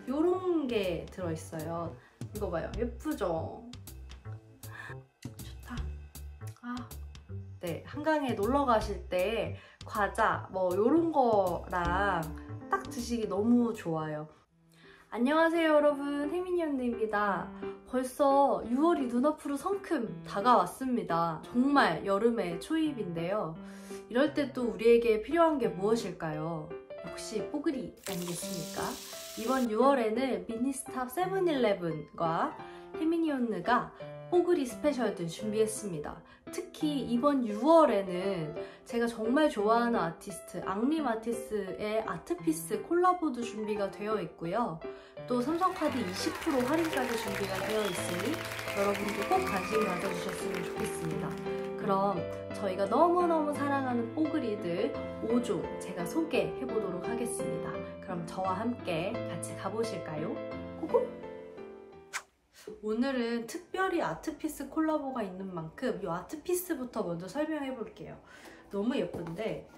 요런 게 들어있어요. 이거 봐요. 예쁘죠? 좋다. 네, 한강에 놀러 가실 때 과자 뭐 요런 거랑 딱 드시기 너무 좋아요. 안녕하세요 여러분, 혜민이 언니입니다. 벌써 6월이 눈앞으로 성큼 다가왔습니다. 정말 여름의 초입인데요. 이럴 때 또 우리에게 필요한 게 무엇일까요? 역시 뽀글이 아니겠습니까? 이번 6월에는 미니스탑 세븐일레븐과 혜민이 언니가 뽀글이 스페셜들 준비했습니다. 특히 이번 6월에는 제가 정말 좋아하는 아티스트 앙리 마티스의 아트피스 콜라보도 준비가 되어 있고요. 또 삼성카드 20% 할인까지 준비가 되어 있으니 여러분도 꼭 관심 가져주셨으면 좋겠습니다. 그럼 저희가 너무너무 사랑하는 뽀글이들 5종 제가 소개해보도록 하겠습니다. 그럼 저와 함께 같이 가보실까요? 고고! 오늘은 특별히 아트피스 콜라보가 있는 만큼 이 아트피스부터 먼저 설명해 볼게요. 너무 예쁜데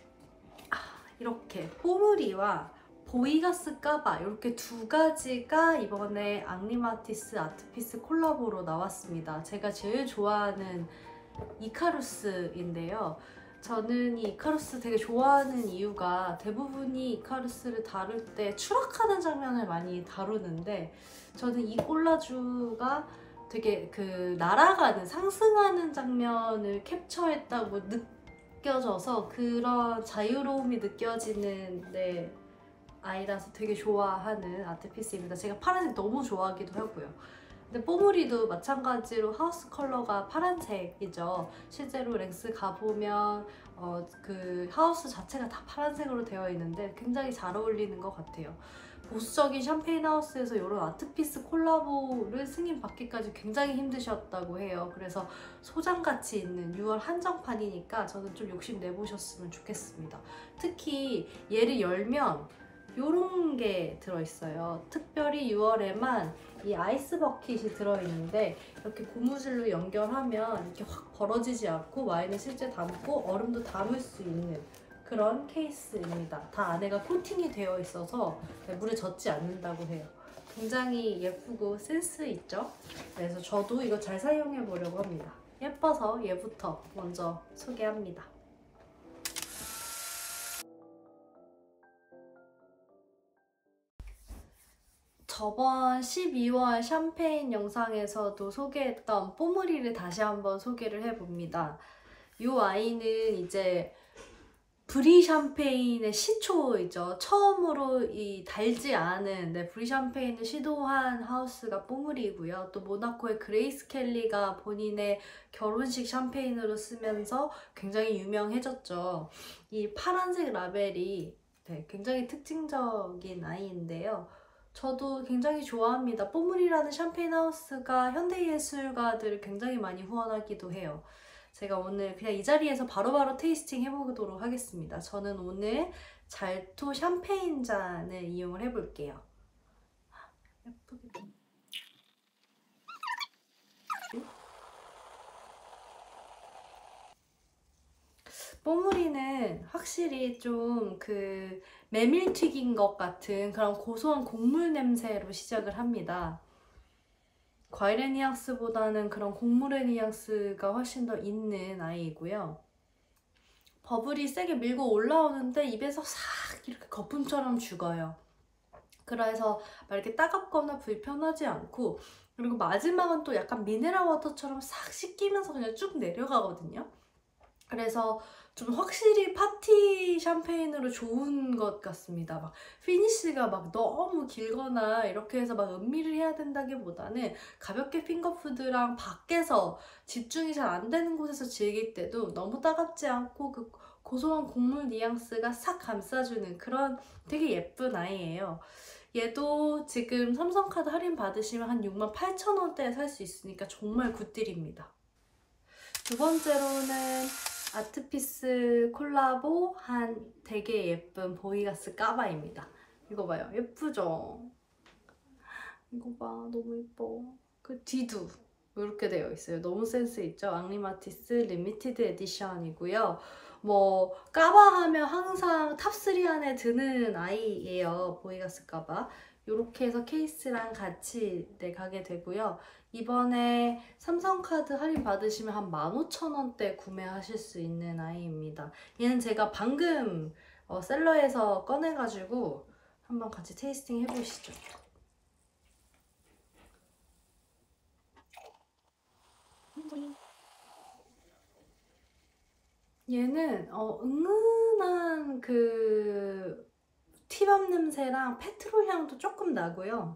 이렇게 뽀물이와 보이가스 까바 이렇게 두 가지가 이번에 앙리마티스 아트피스 콜라보로 나왔습니다. 제가 제일 좋아하는 이카루스인데요. 저는 이 이카루스 되게 좋아하는 이유가 대부분이 이카루스를 다룰 때 추락하는 장면을 많이 다루는데 저는 이 콜라주가 되게 그 날아가는, 상승하는 장면을 캡처했다고 느껴져서 그런 자유로움이 느껴지는 아이라서 되게 좋아하는 아트피스입니다. 제가 파란색 너무 좋아하기도 하고요. 근데 뽀물이도 마찬가지로 하우스 컬러가 파란색이죠. 실제로 랭스 가보면 그 하우스 자체가 다 파란색으로 되어 있는데 굉장히 잘 어울리는 것 같아요. 보수적인 샴페인 하우스에서 이런 아트피스 콜라보를 승인받기까지 굉장히 힘드셨다고 해요. 그래서 소장가치 있는 6월 한정판이니까 저는 좀 욕심내보셨으면 좋겠습니다. 특히 얘를 열면 요런 게 들어있어요. 특별히 6월에만 이 아이스 버킷이 들어있는데 이렇게 고무줄로 연결하면 이렇게 확 벌어지지 않고 와인을 실제 담고 얼음도 담을 수 있는 그런 케이스입니다. 다 안에가 코팅이 되어 있어서 물에 젖지 않는다고 해요. 굉장히 예쁘고 센스 있죠? 그래서 저도 이거 잘 사용해 보려고 합니다. 예뻐서 얘부터 먼저 소개합니다. 저번 12월 샴페인 영상에서도 소개했던 뽀물이를 다시 한번 소개를 해봅니다. 이 와인은 이제 브리 샴페인의 시초이죠. 처음으로 이 달지 않은 브리 샴페인을 시도한 하우스가 뽀물이고요. 또 모나코의 그레이스 켈리가 본인의 결혼식 샴페인으로 쓰면서 굉장히 유명해졌죠. 이 파란색 라벨이 굉장히 특징적인 아이인데요. 저도 굉장히 좋아합니다. 뽀물이라는 샴페인 하우스가 현대예술가들을 굉장히 많이 후원하기도 해요. 제가 오늘 그냥 이 자리에서 바로바로 테이스팅 해보도록 하겠습니다. 저는 오늘 잘토 샴페인 잔을 이용을 해볼게요. 예쁘게. 뽀물이는 확실히 좀 그 메밀튀긴 것 같은 그런 고소한 곡물 냄새로 시작을 합니다. 과일의 뉘앙스보다는 그런 곡물의 뉘앙스가 훨씬 더 있는 아이이고요. 버블이 세게 밀고 올라오는데 입에서 싹 이렇게 거품처럼 죽어요. 그래서 막 이렇게 따갑거나 불편하지 않고, 그리고 마지막은 또 약간 미네랄 워터처럼 싹 씻기면서 그냥 쭉 내려가거든요. 그래서 좀 확실히 파티 샴페인으로 좋은 것 같습니다. 막 피니쉬가 막 너무 길거나 이렇게 해서 막 음미를 해야 된다기보다는 가볍게 핑거푸드랑 밖에서 집중이 잘 안 되는 곳에서 즐길 때도 너무 따갑지 않고 그 고소한 곡물 뉘앙스가 싹 감싸주는 그런 되게 예쁜 아이예요. 얘도 지금 삼성카드 할인 받으시면 한 68,000원대에 살 수 있으니까 정말 굿딜입니다. 두 번째로는 아트피스 콜라보 한 되게 예쁜 보이가스 까바입니다. 이거 봐요. 예쁘죠? 이거 봐. 너무 예뻐. 그 뒤도 이렇게 되어 있어요. 너무 센스 있죠? 앙리마티스 리미티드 에디션이고요. 뭐 까바 하면 항상 탑3 안에 드는 아이예요. 보이가스 까바. 이렇게 해서 케이스랑 같이 네, 가게 되고요. 이번에 삼성카드 할인 받으시면 한 15,000원대 구매하실 수 있는 아이입니다. 얘는 제가 방금 셀러에서 꺼내가지고 한번 같이 테이스팅 해보시죠. 얘는 은은한 그 티밤 냄새랑 페트롤 향도 조금 나고요.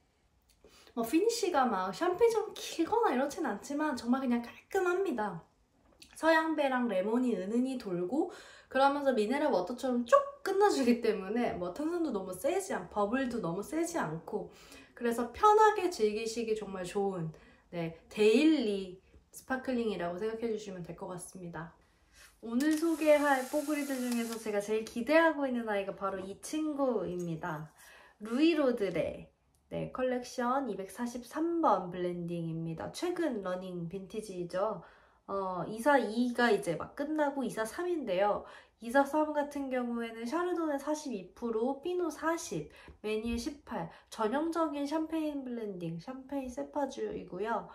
피니쉬가 막 샴페인처럼 길거나 이렇진 않지만 정말 그냥 깔끔합니다. 서양배랑 레몬이 은은히 돌고 그러면서 미네랄 워터처럼 쭉 끝나주기 때문에 뭐 탄산도 너무 세지 않고 버블도 너무 세지 않고 그래서 편하게 즐기시기 정말 좋은 네, 데일리 스파클링이라고 생각해 주시면 될 것 같습니다. 오늘 소개할 뽀글이들 중에서 제가 제일 기대하고 있는 아이가 바로 이 친구입니다. 루이로드레 네, 컬렉션 243번 블렌딩입니다. 최근 러닝 빈티지죠. 242가 이제 막 끝나고 243인데요. 243 같은 경우에는 샤르도네 42%, 피노 40, 메니에 18 전형적인 샴페인 블렌딩, 샴페인 세파주이고요.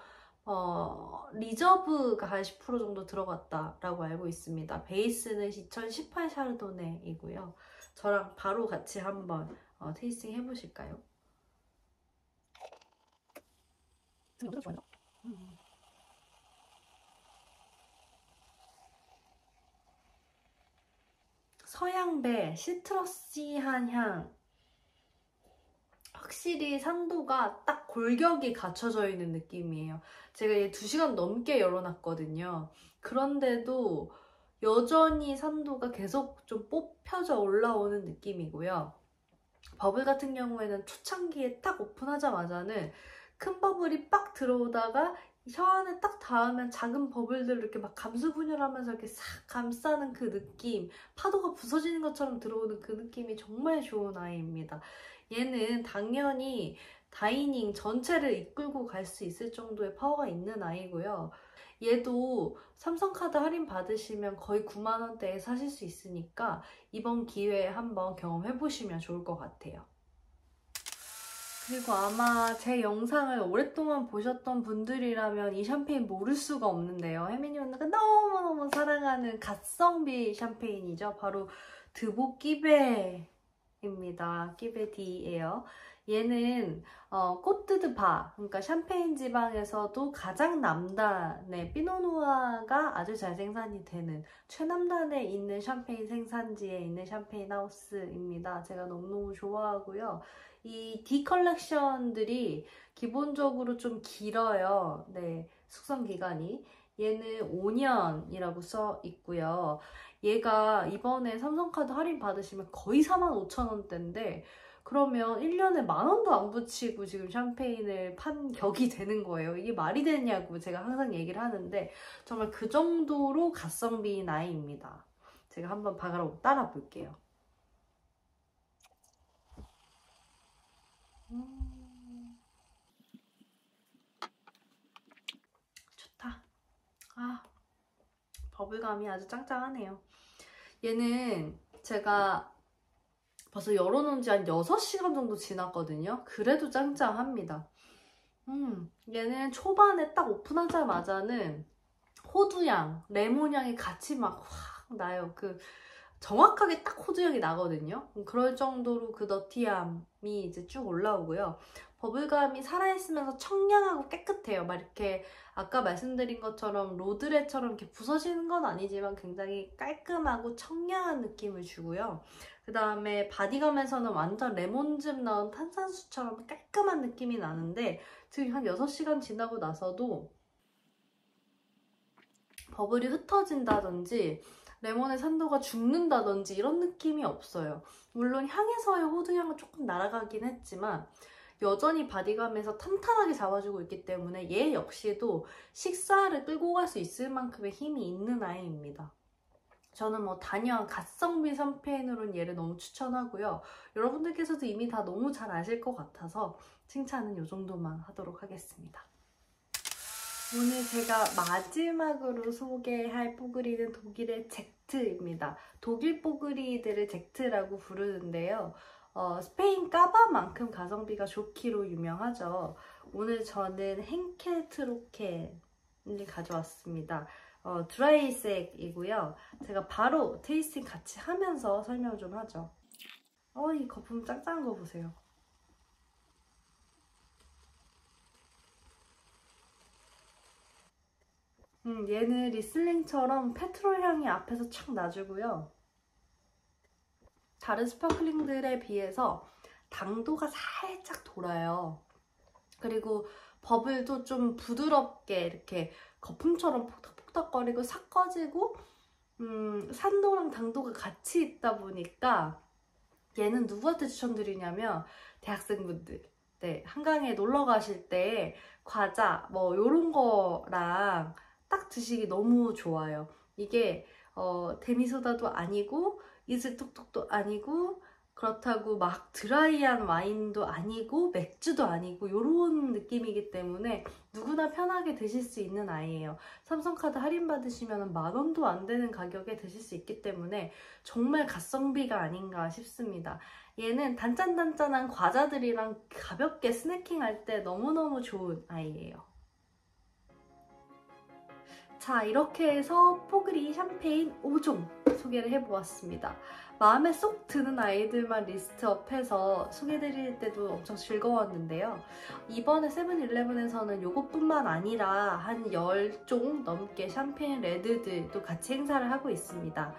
리저브가 한 10% 정도 들어갔다라고 알고 있습니다. 베이스는 2018 샤르도네이고요. 저랑 바로 같이 한번 테이스팅 해보실까요? 서양배 시트러시한 향 확실히 산도가 딱 골격이 갖춰져 있는 느낌이에요. 제가 얘 2시간 넘게 열어놨거든요. 그런데도 여전히 산도가 계속 좀 뽑혀져 올라오는 느낌이고요. 버블 같은 경우에는 초창기에 딱 오픈하자마자는 큰 버블이 빡 들어오다가 혀 안에 딱 닿으면 작은 버블들 이렇게 막 감수분열하면서 이렇게 싹 감싸는 그 느낌, 파도가 부서지는 것처럼 들어오는 그 느낌이 정말 좋은 아이입니다. 얘는 당연히 다이닝 전체를 이끌고 갈 수 있을 정도의 파워가 있는 아이고요. 얘도 삼성카드 할인 받으시면 거의 9만원대에 사실 수 있으니까 이번 기회에 한번 경험해보시면 좋을 것 같아요. 그리고 아마 제 영상을 오랫동안 보셨던 분들이라면 이 샴페인 모를 수가 없는데요. 혜민이 언니가 너무너무 사랑하는 갓성비 샴페인이죠. 바로 드보 끼베입니다. 끼베디예요. 얘는 꼬뜨드바, 그러니까 샴페인 지방에서도 가장 남단의 피노누아가 아주 잘 생산이 되는 최남단에 있는 샴페인 생산지에 있는 샴페인 하우스입니다. 제가 너무너무 좋아하고요. 이 D 컬렉션들이 기본적으로 좀 길어요. 네, 숙성 기간이. 얘는 5년이라고 써 있고요. 얘가 이번에 삼성카드 할인 받으시면 거의 45,000원대인데 그러면 1년에 10,000원도 안 붙이고 지금 샴페인을 판 격이 되는 거예요. 이게 말이 되냐고 제가 항상 얘기를 하는데 정말 그 정도로 가성비인 아이입니다. 제가 한번 바로 따라 볼게요. 좋다. 버블감이 아주 짱짱하네요. 얘는 제가 벌써 열어놓은 지 한 6시간 정도 지났거든요. 그래도 짱짱합니다. 얘는 초반에 딱 오픈하자마자는 호두향, 레몬향이 같이 막 확 나요. 정확하게 딱 호두향이 나거든요. 그럴 정도로 그 너티함이 이제 쭉 올라오고요. 버블감이 살아있으면서 청량하고 깨끗해요. 막 이렇게 아까 말씀드린 것처럼 로드레처럼 이렇게 부서지는 건 아니지만 굉장히 깔끔하고 청량한 느낌을 주고요. 그 다음에 바디감에서는 완전 레몬즙 넣은 탄산수처럼 깔끔한 느낌이 나는데 지금 한 6시간 지나고 나서도 버블이 흩어진다든지 레몬의 산도가 죽는다든지 이런 느낌이 없어요. 물론 향에서의 호두향은 조금 날아가긴 했지만 여전히 바디감에서 탄탄하게 잡아주고 있기 때문에 얘 역시도 식사를 끌고 갈 수 있을 만큼의 힘이 있는 아이입니다. 저는 뭐 단연 갓성비 샴페인으로는 얘를 너무 추천하고요. 여러분들께서도 이미 다 너무 잘 아실 것 같아서 칭찬은 이 정도만 하도록 하겠습니다. 오늘 제가 마지막으로 소개할 뽀글이는 독일의 젝트입니다. 독일 뽀글이들을 젝트라고 부르는데요. 스페인 까바만큼 가성비가 좋기로 유명하죠. 오늘 저는 henkel Trocan을 가져왔습니다. 드라이색이고요. 제가 바로 테이스팅 같이 하면서 설명 좀 하죠. 이 거품 짱짱한 거 보세요. 얘는 리슬링처럼 페트롤 향이 앞에서 착 나주고요. 다른 스파클링들에 비해서 당도가 살짝 돌아요. 그리고 버블도 좀 부드럽게 이렇게 거품처럼 폭닥폭닥거리고 싹 꺼지고 산도랑 당도가 같이 있다 보니까 얘는 누구한테 추천드리냐면 대학생분들, 네, 한강에 놀러 가실 때 과자 뭐 요런 거랑 딱 드시기 너무 좋아요. 이게 데미소다도 아니고 이슬톡톡도 아니고 그렇다고 막 드라이한 와인도 아니고 맥주도 아니고 요런 느낌이기 때문에 누구나 편하게 드실 수 있는 아이예요. 삼성카드 할인 받으시면 10,000원도 안 되는 가격에 드실 수 있기 때문에 정말 가성비가 아닌가 싶습니다. 얘는 단짠단짠한 과자들이랑 가볍게 스낵킹할 때 너무너무 좋은 아이예요. 자, 이렇게 해서 포그리 샴페인 5종 소개를 해보았습니다. 마음에 쏙 드는 아이들만 리스트업해서 소개해드릴 때도 엄청 즐거웠는데요. 이번에 세븐일레븐에서는 이것뿐만 아니라 한 10종 넘게 샴페인 레드들도 같이 행사를 하고 있습니다.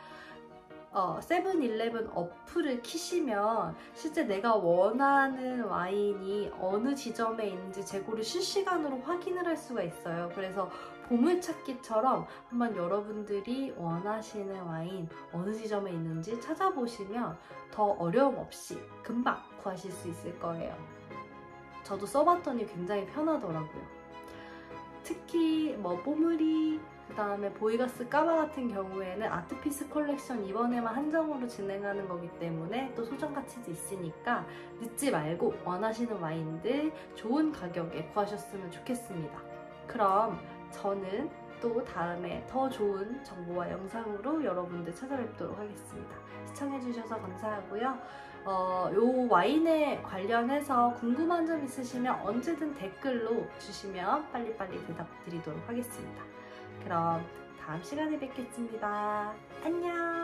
세븐일레븐 어플을 키시면 실제 내가 원하는 와인이 어느 지점에 있는지 재고를 실시간으로 확인을 할 수가 있어요. 그래서 보물찾기처럼 한번 여러분들이 원하시는 와인 어느 지점에 있는지 찾아보시면 더 어려움 없이 금방 구하실 수 있을 거예요. 저도 써봤더니 굉장히 편하더라고요. 특히 뭐 뽀무리, 그 다음에 보이가스 까바 같은 경우에는 아트피스 컬렉션 이번에만 한정으로 진행하는 거기 때문에 또 소정 가치도 있으니까 늦지 말고 원하시는 와인들 좋은 가격에 구하셨으면 좋겠습니다. 그럼 저는 또 다음에 더 좋은 정보와 영상으로 여러분들 찾아뵙도록 하겠습니다. 시청해주셔서 감사하고요. 요 와인에 관련해서 궁금한 점 있으시면 언제든 댓글로 주시면 빨리빨리 대답드리도록 하겠습니다. 그럼 다음 시간에 뵙겠습니다. 안녕!